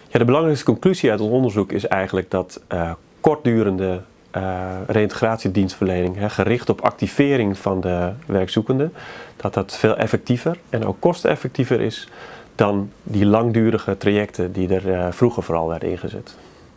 Ja, de belangrijkste conclusie uit ons onderzoek is eigenlijk dat kortdurende reïntegratiedienstverlening, gericht op activering van de werkzoekende, dat veel effectiever en ook kosteneffectiever is dan die langdurige trajecten die er vroeger vooral werden ingezet.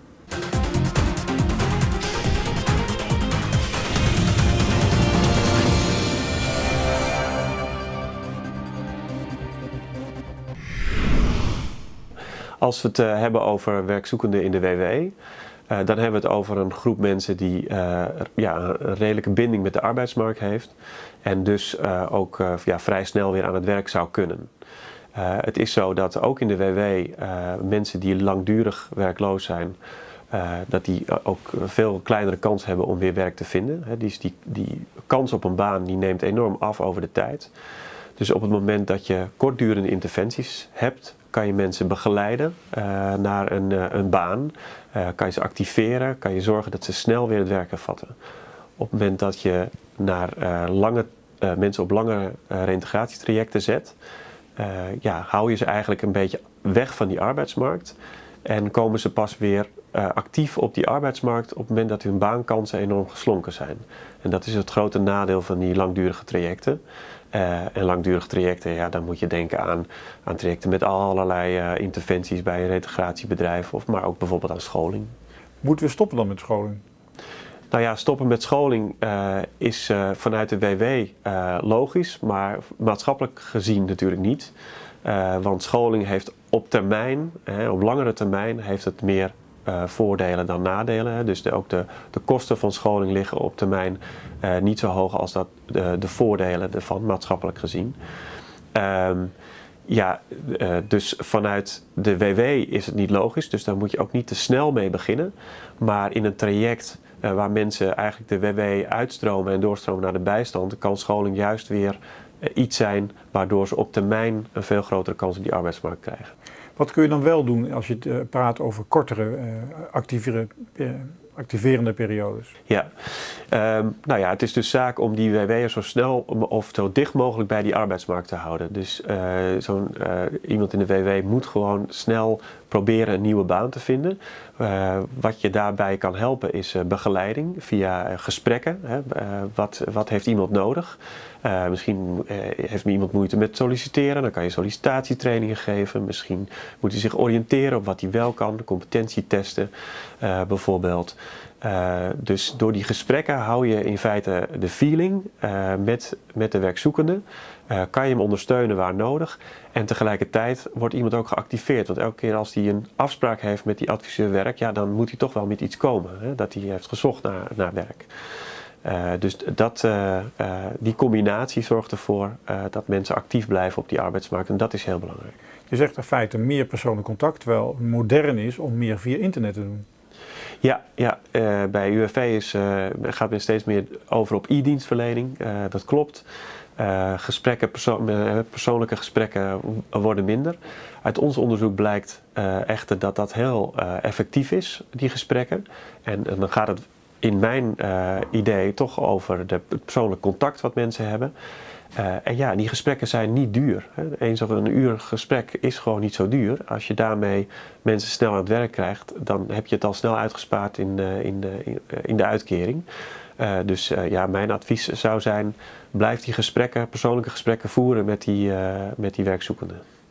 Als we het hebben over werkzoekenden in de WW, dan hebben we het over een groep mensen die een redelijke binding met de arbeidsmarkt heeft en dus ook vrij snel weer aan het werk zou kunnen. Het is zo dat ook in de WW mensen die langdurig werkloos zijn, dat die ook veel kleinere kans hebben om weer werk te vinden. Dus die kans op een baan die neemt enorm af over de tijd. Dus op het moment dat je kortdurende interventies hebt, kan je mensen begeleiden naar een baan, kan je ze activeren, kan je zorgen dat ze snel weer het werk hervatten. Op het moment dat je naar mensen op lange reïntegratietrajecten zet, hou je ze eigenlijk een beetje weg van die arbeidsmarkt en komen ze pas weer actief op die arbeidsmarkt op het moment dat hun baankansen enorm geslonken zijn. En dat is het grote nadeel van die langdurige trajecten. En langdurige trajecten, dan moet je denken aan trajecten met allerlei interventies bij een reintegratiebedrijf, maar ook bijvoorbeeld aan scholing. Moeten we stoppen dan met scholing? Nou ja, stoppen met scholing is vanuit de WW logisch, maar maatschappelijk gezien natuurlijk niet. Want scholing heeft op termijn, op langere termijn, heeft het meer voordelen dan nadelen. Dus ook de kosten van scholing liggen op termijn niet zo hoog als dat de voordelen ervan, maatschappelijk gezien. Dus vanuit de WW is het niet logisch, dus daar moet je ook niet te snel mee beginnen. Maar in een traject waar mensen eigenlijk de WW uitstromen en doorstromen naar de bijstand, kan scholing juist weer iets zijn waardoor ze op termijn een veel grotere kans op die arbeidsmarkt krijgen. Wat kun je dan wel doen als je praat over kortere, activerende periodes? Ja, het is dus zaak om die WW'ers zo snel of zo dicht mogelijk bij die arbeidsmarkt te houden. Dus iemand in de WW moet gewoon snel proberen een nieuwe baan te vinden. Wat je daarbij kan helpen is begeleiding via gesprekken. Wat heeft iemand nodig? Misschien heeft iemand moeite met solliciteren, dan kan je sollicitatietrainingen geven. Misschien moet hij zich oriënteren op wat hij wel kan, competentietesten bijvoorbeeld. Dus door die gesprekken hou je in feite de feeling met de werkzoekende. Kan je hem ondersteunen waar nodig. En tegelijkertijd wordt iemand ook geactiveerd. Want elke keer als hij een afspraak heeft met die adviseur werk, dan moet hij toch wel met iets komen. Dat hij heeft gezocht naar werk. Dus die combinatie zorgt ervoor dat mensen actief blijven op die arbeidsmarkt. En dat is heel belangrijk. Je zegt in feite meer persoonlijk contact, terwijl het modern is om meer via internet te doen. Ja, bij UWV gaat men steeds meer over op e-dienstverlening. Dat klopt. Persoonlijke gesprekken worden minder. Uit ons onderzoek blijkt echter dat dat heel effectief is, die gesprekken. En dan gaat het in mijn idee toch over het persoonlijk contact wat mensen hebben. Die gesprekken zijn niet duur. Een uur gesprek is gewoon niet zo duur. Als je daarmee mensen snel aan het werk krijgt, dan heb je het al snel uitgespaard in de uitkering. Mijn advies zou zijn, blijf die persoonlijke gesprekken voeren met die werkzoekenden.